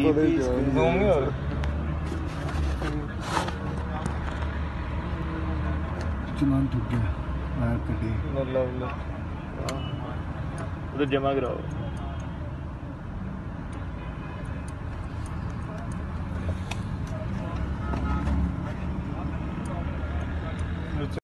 Zoom नहीं हो रहा। चलान ठुक गया, बाहर कटे। उधर जमा कराओ।